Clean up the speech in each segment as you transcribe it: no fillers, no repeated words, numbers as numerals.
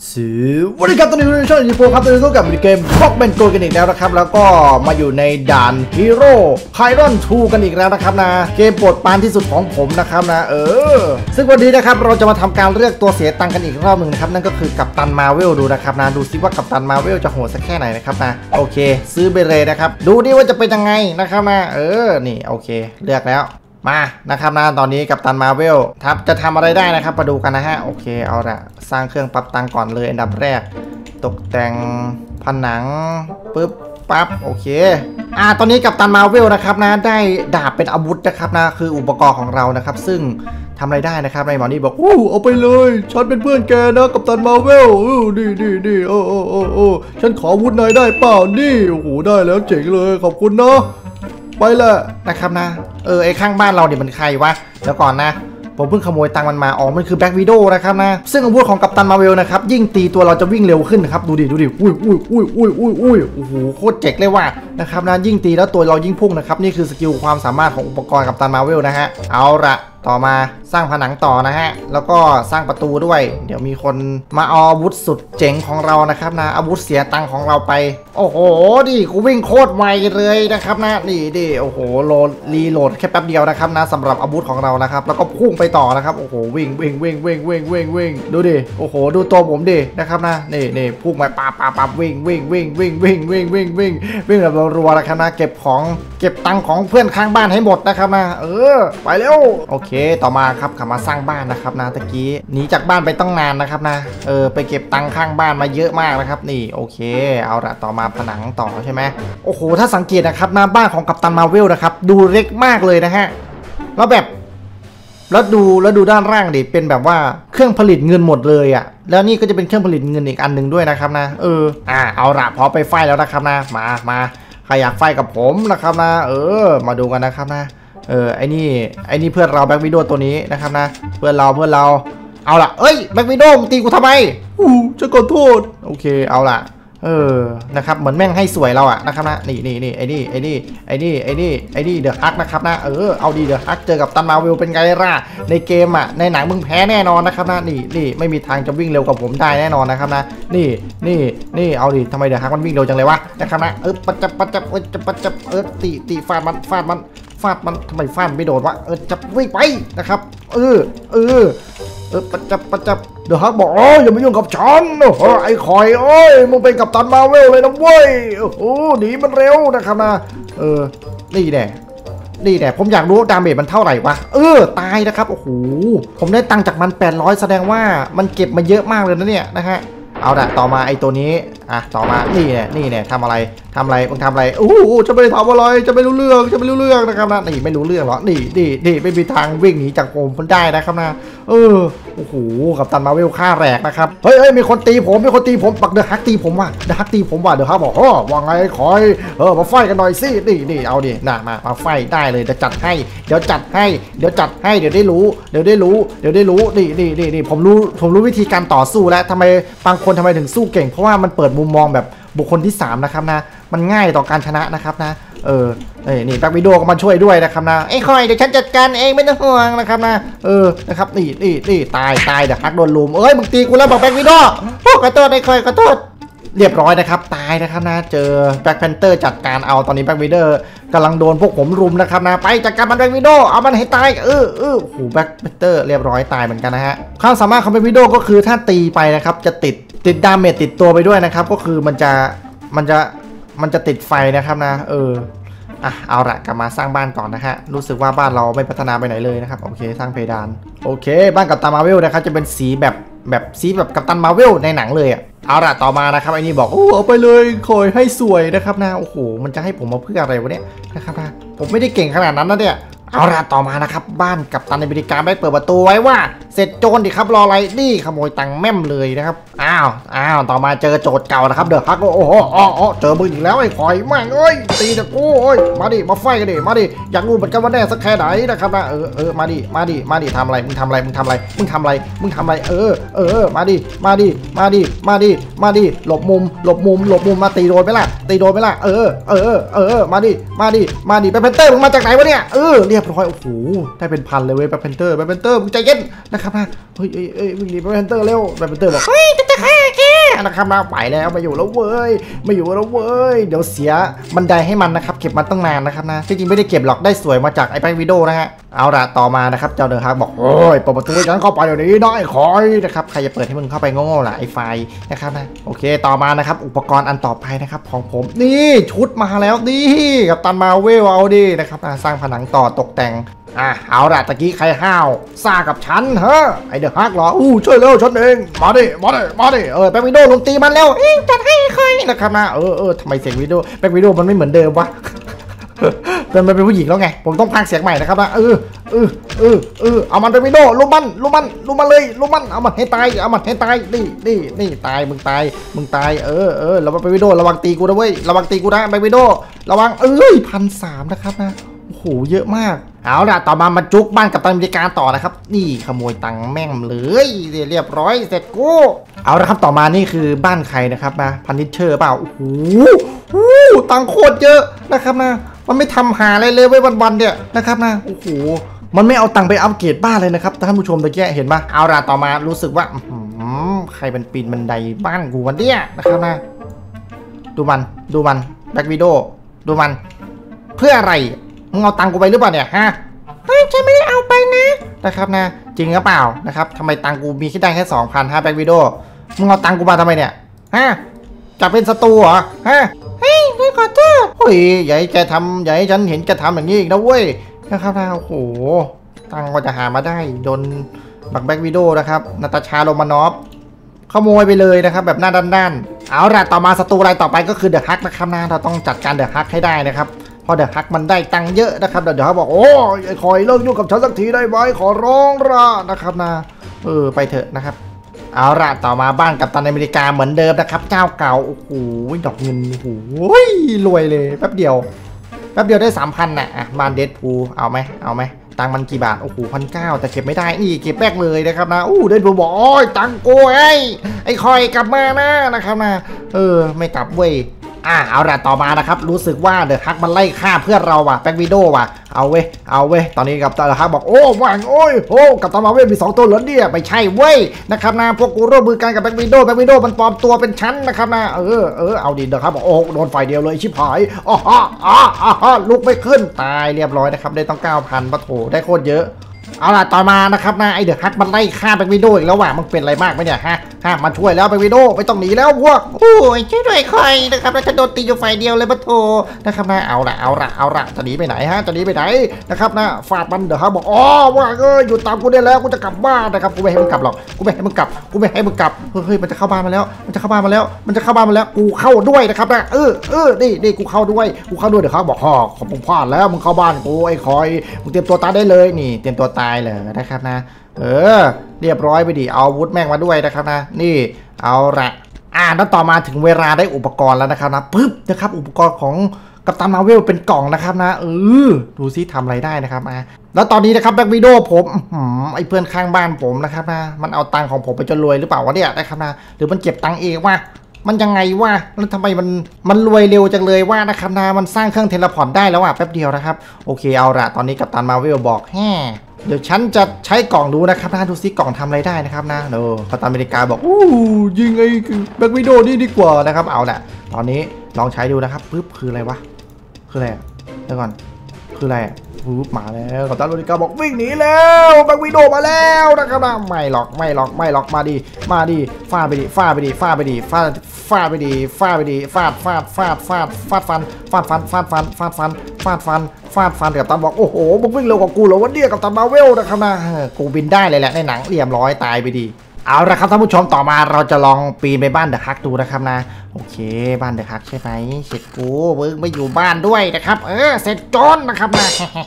สวัสดีครับตอนนี้เราช่องยูโฟครับตอนนี้ก็กลับมาในเกมบล็อกเบนโกกันอีกแล้วนะครับแล้วก็มาอยู่ในด่านฮีโร่ไพรอน2กันอีกแล้วนะครับนะเกมโปรดปรานที่สุดของผมนะครับนะซึ่งวันนี้นะครับเราจะมาทำการเลือกตัวเสียตังค์กันอีกรอบหนึ่งนะครับนั่นก็คือกัปตันมาร์เวลดูนะครับนะดูซิว่ากัปตันมาร์เวลจะโหดสักแค่ไหนนะครับนะโอเคซื้อไปเลยนะครับดูดิว่าจะเป็นยังไงนะครับนะนี่โอเคเลือกแล้วมานะครับนะตอนนี้กัปตันมาร์เวลจะทำอะไรได้นะครับมาดูกันนะฮะโอเคเอาละสร้างเครื่องปรับตังค์ก่อนเลยอันดับแรกตกแต่งผนังปึ๊บปั๊บโอเคตอนนี้กัปตันมาร์เวลนะครับนะได้ดาบเป็นอาวุธนะครับนะคืออุปกรณ์ของเรานะครับซึ่งทำอะไรได้นะครับในหมอนี่บอกเอาไปเลยฉันเป็นเพื่อนแกนะกัปตันมาร์เวลดีฉันขออาวุธนายได้เปล่านี่โอ้โหได้แล้วเจ๋งเลยขอบคุณนะไปละนะครับนะไอ้ข้างบ้านเราเนี่ยมันใครวะแล้วก่อนนะผมเพิ่งขโมยตังค์มันมามันคือแบ็ควิโดว์นะครับนะซึ่งอาวุธของกัปตันมาร์เวลนะครับยิ่งตีตัวเราจะวิ่งเร็วขึ้นนะครับดูดิอุ้ยโอ้โหโคตรเจ๋งเลยว่ะนะครับนะยิ่งตีแล้วตัวเรายิ่งพุ่งนะครับนี่คือสกิลความสามารถของอุปกรณ์กัปตันมาร์เวลนะฮะเอาละต่อมาสร้างผนังต่อนะฮะแล้วก็สร้างประตูด้วยเดี๋ยวมีคนมาเอาอาวุธสุดเจ๋งของเรานะครับนะอาวุธเสียตังค์ของเราไปโอ้โหดิกูวิ่งโคตรไวเลยนะครับนะนี่โอ้โหรีโหลดแค่แป๊บเดียวนะครับนะสำหรับอาวุธของเรานะครับแล้วก็พุ่งไปต่อนะครับโอ้โหวิ่งดูดิโอ้โหดูตัวผมดินะครับนะนี่พุ่งไปปั๊บวิ่งแบบรัวๆนะครับนะเก็บตังค์ของเพื่อนข้างบ้านให้หมดนะครับนะไปเร็วโอเคต่อมาครับขับมาสร้างบ้านนะครับนะตะกี้หนีจากบ้านไปต้องนานนะครับนะไปเก็บตังค์ข้างบ้านมาเยอะมากนะครับนี่โอเคเอาละต่อมาผนังต่อใช่ไหมโอ้โหถ้าสังเกตนะครับหน้าบ้านของกัปตันมาร์เวลนะครับดูเล็กมากเลยนะฮะแล้วดูด้านล่างดิเป็นแบบว่าเครื่องผลิตเงินหมดเลยอ่ะแล้วนี่ก็จะเป็นเครื่องผลิตเงินอีกอันหนึ่งด้วยนะครับนะเอาละพอไปไฟแล้วนะครับนะมาใครอยากไฟกับผมนะครับนะมาดูกันนะครับนะไอ้นี่เพื่อนเราแบ็ควิโดว์ตัวนี้นะครับนะเพื่อนเราเอาล่ะแบ็ควิโดว์ตีกูทำไมจะขอโทษโอเคเอาล่ะนะครับเหมือนแม่งให้สวยเราอะนะครับนะนี่ไอ้นี่เดอะฮักนะครับนะเอาดีเดอะฮักเจอกับตันมาร์เวลเป็นไงล่ะในเกมอะในหนังมึงแพ้แน่นอนนะครับนะนี่ไม่มีทางจะวิ่งเร็วกับผมได้แน่นอนนะครับนะนี่เอาดิทำไมเดอะฮักมันวิ่งเร็วจังเลยวะนะครับนะปัจจับตีฟาดมันทำไมฟาดไม่โดนวะจับวิ่งไปนะครับปัจจับเดี๋ยวฮักบอกอย่ามายุ่งกับฉันไอ้คอยมึงเป็นกัปตันมาร์เวลเลยนะเว้ยหนีมันเร็วนะครับนะนี่แน่ผมอยากรู้ดาเมจมันเท่าไหร่วะตายนะครับโอ้โหผมได้ตังค์จากมัน800แสดงว่ามันเก็บมาเยอะมากเลยนะเนี่ยนะฮะเอาละต่อมาไอ้ตัวนี้ต่อมานี่แน่ทำอะไรมึงทำอะไรจะไม่ทำอะไรจะไม่รู้เรื่องนะครับนะนี่ไม่รู้เรื่องหรอนี่ไม่มีทางวิ่งหนีจากผมได้นะครับนะโอ้โหกัปตันมาร์เวลฆ่าแหลกนะครับเฮ้ยมีคนตีผมปักเดอะฮักตีผมว่ะเดอะฮักบอกว่าไงคอยมาไฟกันหน่อยสินี่เอาดิมาไฟได้เลยจะจัดให้เดี๋ยวจัดให้เดี๋ยวได้รู้นี่ผมรู้วิธีการต่อสู้แล้วทำไมบางคนทำไมถึงสู้เก่งเพราะว่ามันเปิดมุมมองแบบบุคคลที่3นะครับนะมันง่ายต่อการชนะนะครับนะนี่แบ็ควิโดว์ก็มาช่วยด้วยนะครับนะคอยเดี๋ยวฉันจัดการเองไม่ต้องห่วงนะครับนะนะครับนี่ตายเดี๋ยวฮักโดนลุมมึงตีกูแล้วบอกแบ็ควิโดว์ขอโทษไอ้คอยขอโทษเรียบร้อยนะครับตายนะครับนะเจอแบ็คแพนเตอร์จัดการเอาตอนนี้แบ็ควิโดว์กำลังโดนพวกผมรุมนะครับนะไปจัดการมันแบ็ควิโดว์เอามันให้ตายแบ็คแพนเตอร์เรียบร้อยตายเหมือนกันนะฮะความสามารถของแบ็ควิโดว์ก็คือถ้าตีไปนะครับจะติดดาเมจติดตัวไปด้วยนะครับก็คือมันจะติดไฟนะครับนะเอาละกลับมาสร้างบ้านก่อนนะฮะรู้สึกว่าบ้านเราไม่พัฒนาไปไหนเลยนะครับโอเคสร้างเพดานโอเคบ้านกัปตันมาร์เวลนะครับจะเป็นสีแบบสีแบบกัปตันมาร์เวลในหนังเลยเอาละต่อมานะครับไอ้นี่บอกเอาไปเลยคอยให้สวยนะครับนะโอ้โหมันจะให้ผมมาเพื่ออะไรวะเนี่ยนะครับนะผมไม่ได้เก่งขนาดนั้นนะเนี่ยเอาละต่อมานะครับบ้านกัปตันอเมริกาไม่เปิดประตูไว้ว่าเสร็จโจรดิครับรออะไรนี่ขโมยตังค์แม่มเลยนะครับอ้าวต่อมาเจอโจทย์เก่านะครับเดอะฮักโอ้โหเจอมึงอีกแล้วไอ้คอยแม่งตีนะกูมาดิมาไฟกันดิมาดิอยากรู้เหมือนกันว่าแน่สักแค่ไหนนะครับนะมาดิทำอะไรมึงทำอะไรมาดิหลบมุมมาตีโดนไหมล่ะมาดิไปเพนเตอร์มึงมาจากไหนวะเนี่ยเรียบร้อยโอ้โหได้เป็นพันเลยเว้ยแบ็คแพนเตอร์มึงใจเย็นนะครับนะครับนะเฮ้ยวิ่งหนีแบล็คแพนเตอร์เร็วแบล็คแพนเตอร์บอกเฮ้ยจะฆ่าแกนะครับนะไปแล้วมาอยู่แล้วเว้ยเดี๋ยวเสียบันไดให้มันนะครับเก็บมาตั้งนานนะครับนะจริงๆไม่ได้เก็บหรอกได้สวยมาจากไอ้แพ็กวิดีโอนะฮะเอาละต่อมานะครับเจ้าเดอะฮักบอกโอ้ยเปิดประตูให้ฉันเข้าไปเดี๋ยวนี้ได้คอยนะครับใครจะเปิดให้มึงเข้าไปโง่ๆล่ะไอ้ไฟนะครับนะโอเคต่อมานะครับอุปกรณ์อันต่อไปนะครับของผมนี่ชุดมาแล้วนี่กับตันมาเวลเอาดินะครับสร้างผนังต่อตกแต่งเอาละตะกี้ใครห้าวซ่ากับฉันเฮ้ไอเดอะฮักเหรอช่วยเร็วฉันเองมาดิแบ็ควิดีโอลงตีมันแล้วจัดให้ใครนะครับนะทำไมเสียงวิดีโอแบ็ควิดีโอมันไม่เหมือนเดิมวะมันเป็นผู้หญิงแล้วไงผมต้องพากย์เสียงใหม่นะครับนะเอามันไปวิดีโอลุมมันเลยเอามันให้ตายนี่ตายมึงตายระวังไปวิดีโอระวังตีกูนะเว้ยระวังตีกูนะไปวิดีโอระวัง1,300นะครับนะโอ้โหเยอะมากเอาล่ะต่อมาจุกบ้านกับตันอเมริกาต่อนะครับนี่ขโมยตังค์แม่งเลยเรียบร้อยเสร็จกูเอาละครับต่อมานี่คือบ้านใครนะครับนะพันนิชเชอร์เปล่าโอ้โหตังค์โคตรเยอะนะครับนะมันไม่ทำหาอะไรเลยไว้วันๆเนี่ยนะครับนะโอ้โหมันไม่เอาตังค์ไปอัปเกรดบ้านเลยนะครับท่านผู้ชมตะเกียเห็นปะเอาล่ะต่อมารู้สึกว่าใครเป็นปีนบันไดบ้านกูวันเนี้ยนะครับนะดูมันแบ็ควิดีโอดูมันเพื่ออะไรมึงเอาตังกูไปหรือเปล่าเนี่ยฮะฉันไม่ได้เอาไปนะครับนะจริงหรือเปล่านะครับทำไมตังกูมีแค่ได้แค่ 2,000แบ็ควิดีโอมึงเอาตังกูมาทำไมเนี่ยฮะจะเป็นศัตรูเหรอฮะขอโทษเฮ้ยอย่าให้ฉันเห็นแกทำอย่างนี้อีกนะเว้ยนะครับนะโอ้โหตังก็จะหามาได้โดนบักแบ็ควิดีโอนะครับนาตาชาโรมานอฟขโมยไปเลยนะครับแบบหน้าด้านเอาล่ะต่อมาศัตรูรายต่อไปก็คือเดอะฮักนะครับนะเราต้องจัดการเดอะฮักให้ได้นะครับพอเดอะฮักมันได้ตังเยอะนะครับเดอะฮักบอกโอ้ยคอยเลิกยุ่งกับฉันสักทีได้ไหมขอร้องละนะครับนะไปเถอะนะครับเอาล่ะต่อมาบ้านกัปตันอเมริกาเหมือนเดิมนะครับเจ้าเก่าโอ้โหดอกเงินโอ้โหรวยเลยแป๊บเดียวได้ 3,000น่ะบ้านเดดพูลเอาไหมตังมันกี่บาทโอ้โห1,900แต่เก็บไม่ได้นี่เก็บแรกเลยนะครับนะเดดพูลบอกโอ้ยตังโกไอ้คอยกลับมานะครับนะไม่กลับเว้ยเอาละต่อมานะครับรู้สึกว่าเดอะฮักมันไล่ฆ่าเพื่อนเราว่ะแบ็ควิดีโอว่ะเอาเว้ยตอนนี้กับเดอะฮักบอกว่างกับตามาเว้ยมี2ตัวเหรอเนี่ยไม่ใช่เว้ยนะครับนะพวกกูร่วมมือกันกับแบ็ควิดีโอมันปลอมตัวเป็นชั้นนะครับนะเอาดิเดอะฮักบอกโดนไฟเดียวเลยชิบหายลุกไม่ขึ้นตายเรียบร้อยนะครับได้ต้อง 9,000ปะโถได้โคตรเยอะเอาล่ะต่อมานะครับนะไอเดอะฮักมันไล่ฆ่าแบ็ควิดีโออีกแล้วว่ะมันเป็นอะไรมากไหมเนี่ยฮะมาช่วยแล้วแบ็ควิดีโอไม่ต้องหนีแล้วพวกโอ้ยช่วยด้วยใครนะครับแล้วจะโดนตีอยู่ฝ่ายเดียวเลยปะโถนะครับนะเอาละจะหนีไปไหนนะครับนะฟาดมันเดอะฮักบอกว่าอยู่ตามกูได้แล้วกูจะกลับบ้านนะครับกูไม่ให้มึงกลับหรอกกูไม่ให้มึงกลับเฮ้ยมันจะเข้าบ้านมาแล้วกูเข้าด้วยนะครับนะนี่กูเข้าด้วยเดอะฮักบอกขอบคุณพลาดแล้วมึงเข้าบ้านกูไอ้คอยมึงเตรียมตัวตายได้เลยนี่เตรียมตัวตายเลยนะครับนะเรียบร้อยไปดิเอาอาวุธแม่งมาด้วยนะครับนะนี่เอาละแล้วต่อมาถึงเวลาได้อุปกรณ์แล้วนะครับนะปึ๊บนะครับอุปกรณ์ของกัปตันมาร์เวลเป็นกล่องนะครับนะดูซิทำอะไรได้นะครับแล้วตอนนี้นะครับแบ็ควิดีโอผมไอ้เพื่อนข้างบ้านผมนะครับนะมันเอาตังค์ของผมไปจนรวยหรือเปล่าวะเนี่ยนะครับนะหรือมันเก็บตังค์เองวะมันยังไงวะแล้วทำไมมันรวยเร็วจังเลยว่านะครับนะมันสร้างเครื่องเทเลพอร์ตได้แล้วแป๊บเดียวนะครับโอเคเอาละตอนนี้กัปตันมาร์เวลบอกเดี๋ยวฉันจะใช้กล่องดูนะครับนะดูซิกล่องทำอะไรได้นะครับนะกัปตันอเมริกาบอกยิงไอ้แบ็ควิดีโอนี่ดีกว่านะครับเอาแหละตอนนี้ลองใช้ดูนะครับปึ๊บคืออะไรวะคืออะไรเดี๋ยวก่อนคืออะไรปึ๊บมาแล้วกัปตันอเมริกาบอกวิ่งหนีแล้วแบ็ควิดีโอมาแล้วนะครับนะไม่หรอกมาดิฟาดไปดิฟาดฟันกับตันบอกโอ้โหมึงวิ่งเร็วกว่ากูเหรอวะเนี่ยกับตันมาเวลนะครับนะกูบินได้เลยแหละในหนังเรียบร้อยตายไปดีเอาละครับท่านผู้ชมต่อมาเราจะลองปีนไปบ้านเดอะฮักดูนะครับนะโอเคบ้านเดอะฮักใช่ไหมเสร็จกูมึงไม่อยู่บ้านด้วยนะครับเสร็จจนนะครับนะ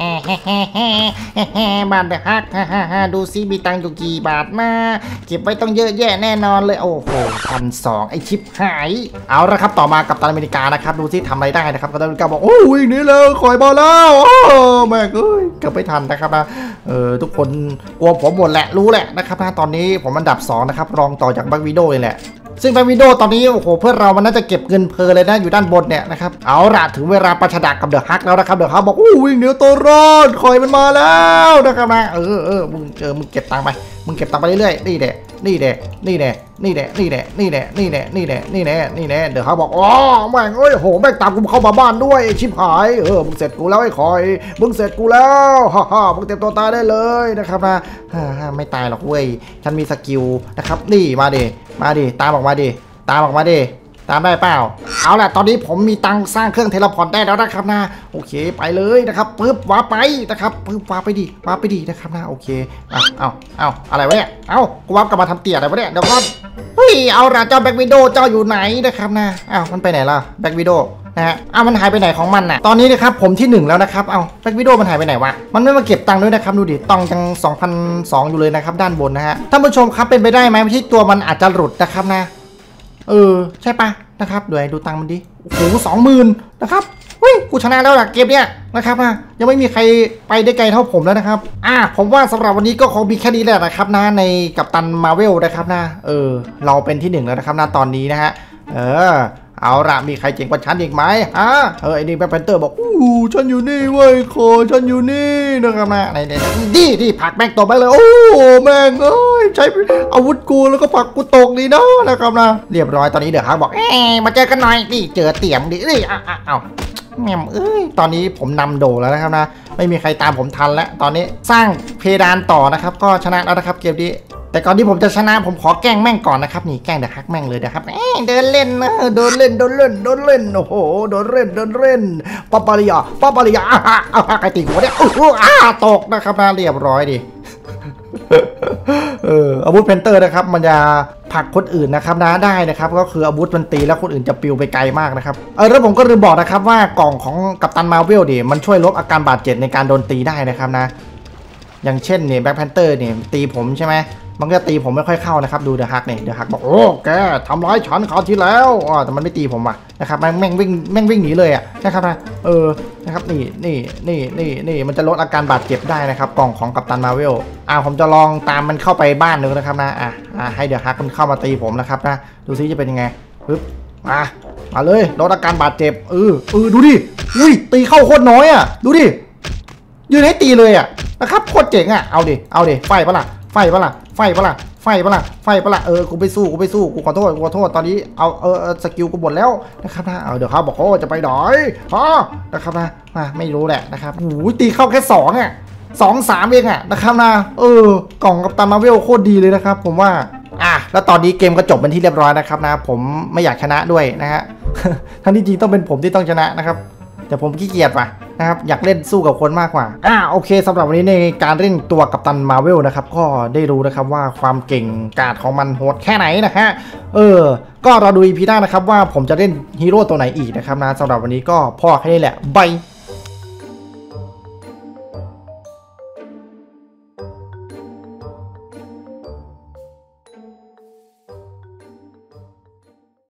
บ้านเดอะฮักดูซิมีตังค์อยู่กี่บาทนะเก็บไว้ต้องเยอะแยะแน่นอนเลยโอ้โห1,200ไอชิปหายเอาละครับต่อมากับตันอเมริกานะครับดูซิทำอะไรได้นะครับกัปตันอเมริกาบอกโอ้ยนี่เลยคอยบอลแล้วแม่เอ้ยเกือบไม่ทันนะครับนะทุกคนกลัวผมหมดแหละรู้แหละนะครับนะตอนนี้ผมอันดับ2นะครับรองต่อจากแบ็ควิดีโอเลยแหละซึ่งแบ็ควิดีโอตอนนี้โอ้โหเพื่อนเรามันน่าจะเก็บเงินเพลินเลยนะอยู่ด้านบนเนี่ยนะครับเอาล่ะถึงเวลาประชดกับเดอะฮักแล้วนะครับเดอะฮักบอกวิ่งเหนียวตัวรอดคอยมันมาแล้วนะครับนะมึงเก็บตังค์ไปมึงเก็บตังค์ไปเรื่อยๆนี่แหละนี่แหละนี่แหละนี่แหละนี่แหละนี่แหละนี่แหละนี่แหละนี่แหละนี่แหละเดี๋ยวเขาบอกอ๋อแม่งเอ้ยโหแม่งตามกูเข้ามาบ้านด้วยชิบหายมึงเสร็จกูแล้วไอ้คอยมึงเสร็จกูแล้วฮ่าฮ่ามึงเตรียมตัวตายได้เลยนะครับนะไม่ตายหรอกเว้ยฉันมีสกิลนะครับนี่มาดิตามออกมาดิตามออกมาดิตามได้เปล่าเอาล่ะตอนนี้ผมมีตังสร้างเครื่องเทเลพอร์ตได้แล้วนะครับนะโอเคไปเลยนะครับปึ๊บวาร์ปไปนะครับปึ๊บวาร์ปไปดินะครับนะโอเคเอาอะไรวะเนี่ยเอากูวาร์ปกลับมาทำเตี๋ยอะไรวะเนี่ยเดี๋ยวก่อนเฮ้ยเอาล่ะเจ้าแบ็กวิดโดเจ้าอยู่ไหนนะครับนะมันไปไหนล่ะแบ็กวิดโดนะฮะมันหายไปไหนของมันน่ะตอนนี้นะครับผมที่1แล้วนะครับแบ็กวิดโดมันหายไปไหนวะมันไม่มาเก็บตังค์ด้วยนะครับดูดิตังค์ยัง2,200อยู่เลยนะครับด้านบนนะฮะท่านผู้ชมครับเป็นไปได้ไหมที่ตัวมันอาจจะหลุดนะครับนะใช่ปะนะครับดูตังค์มันดิโอ้โห20,000นะครับเฮ้ยกูชนะแล้วล่ะเกมเนี้ยนะครับนะยังไม่มีใครไปได้ไกลเท่าผมแล้วนะครับผมว่าสำหรับวันนี้ก็คงมีแค่นี้แหละนะครับนะในกัปตันมาเวลนะครับนะเราเป็นที่1แล้วนะครับนะตอนนี้นะฮะเอาละมีใครเจ๋งกว่าฉันอีกไหมไอ้นี่แบ็คแพนเตอร์บอกฉันอยู่นี่เว้ยโคฉันอยู่นี่นะครับนะนี่ผักแม่งตกไปเลยโอ้แม่งเอ้ยใช้อาวุธกูแล้วก็ผักกูตกนี่นะครับนะเรียบร้อยตอนนี้เดี๋ยวฮักบอกมาเจอกันหน่อยนี่เจอเตี่ยมดิแม่ตอนนี้ผมนำโดแล้วนะครับนะไม่มีใครตามผมทันแล้วตอนนี้สร้างเพดานต่อนะครับก็ชนะแล้วนะครับเกมนี้แต่ก่อนที่ผมจะชนะผมขอแกล้งแม่งก่อนนะครับนี่แกล้งเดี๋ยวฮักแม่งเลยนะครับเดินเล่นนะเดินเล่นโอ้โหเดินเล่นปาปาริยาใครตีหัวเนี่ยตกนะครับนะเรียบร้อยดิอาวุธเพนเตอร์นะครับมันจะผลักคนอื่นนะครับนะได้นะครับก็คืออาวุธมันตีแล้วคนอื่นจะปิวไปไกลมากนะครับแล้วผมก็ลืมบอกนะครับว่ากล่องของกัปตันมาร์เวลดิมันช่วยลดอาการบาดเจ็บในการโดนตีได้นะครับนะอย่างเช่นเนี่ยแบ็คแพนเตอร์เนี่ยตีผมใช่ไหมมันก็ตีผมไม่ค่อยเข้านะครับดูเดอะฮักเนี่ยเดอะฮักบอกโอ้แกทำร้ายฉันคราวที่แล้วแต่มันไม่ตีผมนะครับแม่งวิ่งหนีเลยนะครับนะนะครับนี่มันจะลดอาการบาดเจ็บได้นะครับกล่องของกัปตันมาร์เวลผมจะลองตามมันเข้าไปบ้านหนึ่งนะครับนะให้เดอะฮักมันเข้ามาตีผมนะครับนะดูซิจะเป็นยังไงปึ๊บมาเลยลดอาการบาดเจ็บดูดิอุ้ยตีเข้าโคตรน้อยดูดิยืนให้ตีเลยนะครับโคตรเจ๋งเอาดิไฟปะล่ะกูไปสู้กูขอโทษตอนนี้เอาสกิลกูหมดแล้วนะครับนะเดี๋ยวเขาบอกจะไปไหนนะครับนะไม่รู้แหละนะครับโอ้ยตีเข้าแค่2-3เองนะครับนะกล่องกัปตันมาร์เวลโคตรดีเลยนะครับผมว่าแล้วตอนนี้เกมก็จบเป็นที่เรียบร้อยนะครับนะผมไม่อยากชนะด้วยนะฮะทั้งที่จริงต้องเป็นผมที่ต้องชนะนะครับแต่ผมขี้เกียจว่ะนะครับอยากเล่นสู้กับคนมากกว่าโอเคสำหรับวันนี้ในการเล่นตัวกัปตันมาร์เวลนะครับก็ได้รู้นะครับว่าความเก่งกาจของมันโหดแค่ไหนนะฮะก็เราดู EP หน้านะครับว่าผมจะเล่นฮีโร่ตัวไหนอีกนะครับนะสำหรับวันนี้ก็พอแค่นี้แหละบาย